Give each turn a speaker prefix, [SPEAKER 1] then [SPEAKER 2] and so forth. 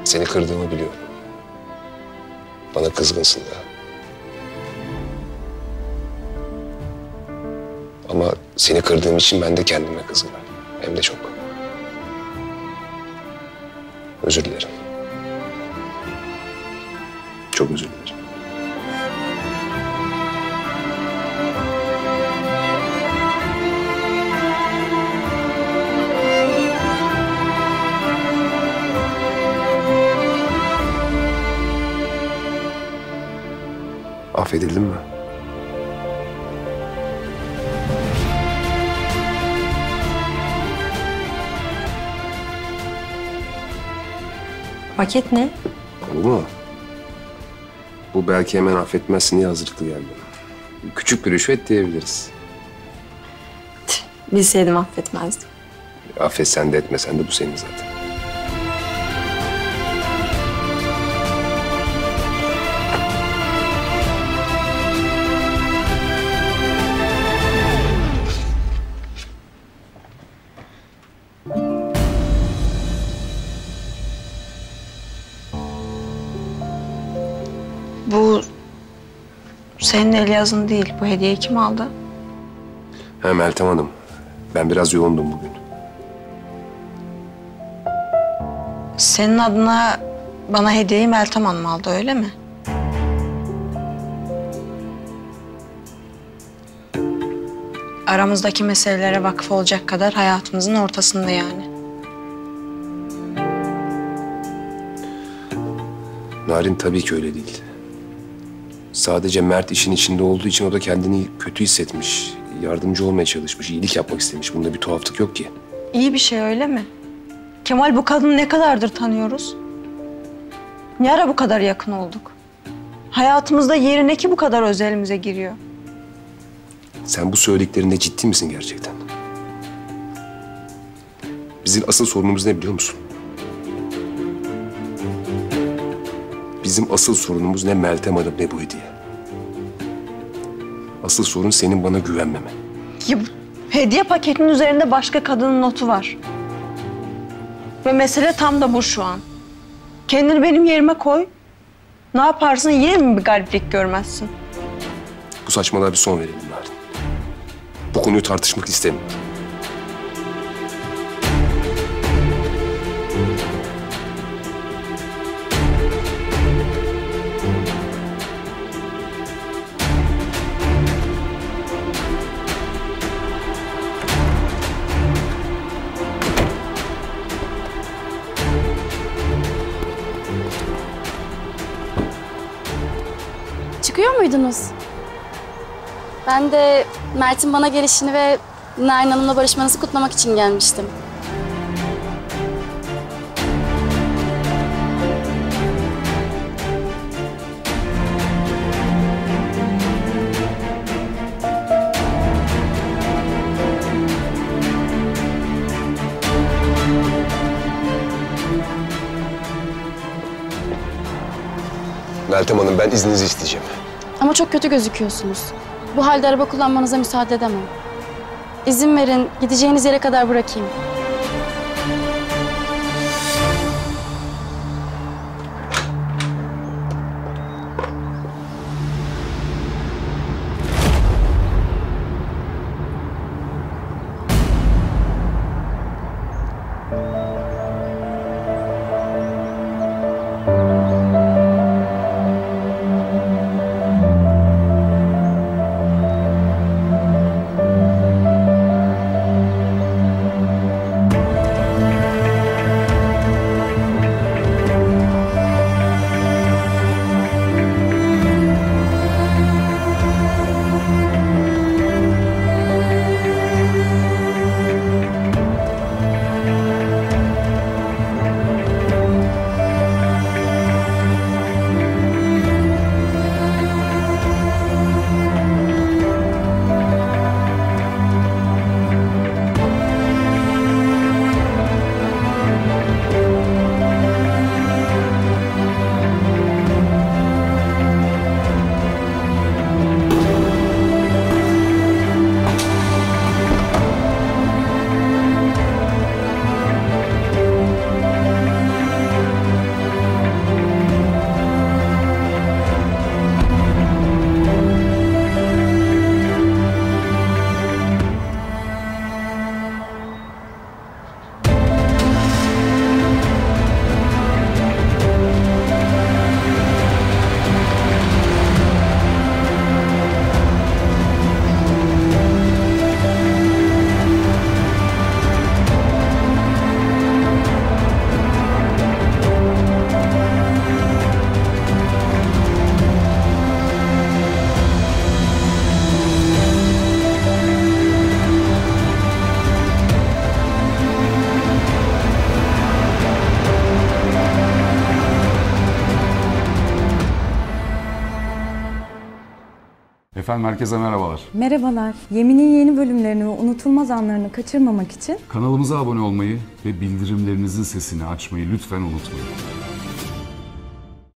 [SPEAKER 1] Seni kırdığımı biliyorum. Bana kızgınsın da. Ama seni kırdığım için ben de kendime kızgınım. Hem de çok. Özür dilerim. Çok özür dilerim. Affedildin mi?
[SPEAKER 2] Paket ne?
[SPEAKER 1] Bu mu? Bu belki hemen affetmezsin diye hazırlıklı geldi. Küçük bir rüşvet diyebiliriz.
[SPEAKER 2] Bilseydim affetmezdim.
[SPEAKER 1] Affetsen de etmesen de bu senin zaten.
[SPEAKER 2] Bu senin el yazın değil. Bu hediyeyi kim aldı?
[SPEAKER 1] Ha Meltem Hanım, ben biraz yoğundum bugün.
[SPEAKER 2] Senin adına bana hediyeyi Meltem Hanım aldı, öyle mi? Aramızdaki meselelere vakıf olacak kadar hayatımızın ortasında yani.
[SPEAKER 1] Narin tabii ki öyle değil. Sadece Mert işin içinde olduğu için o da kendini kötü hissetmiş. Yardımcı olmaya çalışmış, iyilik yapmak istemiş. Bunda bir tuhaflık yok ki.
[SPEAKER 2] İyi bir şey, öyle mi? Kemal, bu kadını ne kadardır tanıyoruz? Ne ara bu kadar yakın olduk? Hayatımızda yeri ne ki bu kadar özelimize giriyor?
[SPEAKER 1] Sen bu söylediklerinde ciddi misin gerçekten? Bizim asıl sorunumuz ne biliyor musun? Bizim asıl sorunumuz ne Meltem Hanım ne bu hediye. Asıl sorun senin bana güvenmemen.
[SPEAKER 2] Ya, hediye paketinin üzerinde başka kadının notu var. Ve mesele tam da bu şu an. Kendini benim yerime koy. Ne yaparsın, yine mi bir gariplik görmezsin?
[SPEAKER 1] Bu saçmalığa bir son verelim Narin. Bu konuyu tartışmak istemiyorum.
[SPEAKER 3] Çıkıyor muydunuz? Ben de Mert'in bana gelişini ve Narin Hanım'la barışmanızı kutlamak için gelmiştim.
[SPEAKER 1] Meltem Hanım, ben izninizi isteyeceğim.
[SPEAKER 3] Ama çok kötü gözüküyorsunuz. Bu halde araba kullanmanıza müsaade edemem. İzin verin, gideceğiniz yere kadar bırakayım.
[SPEAKER 4] Efendim herkese merhabalar.
[SPEAKER 5] Merhabalar. Yemin'in yeni bölümlerini ve unutulmaz anlarını kaçırmamak için
[SPEAKER 4] Kanalımıza abone olmayı ve bildirimlerinizin sesini açmayı lütfen unutmayın.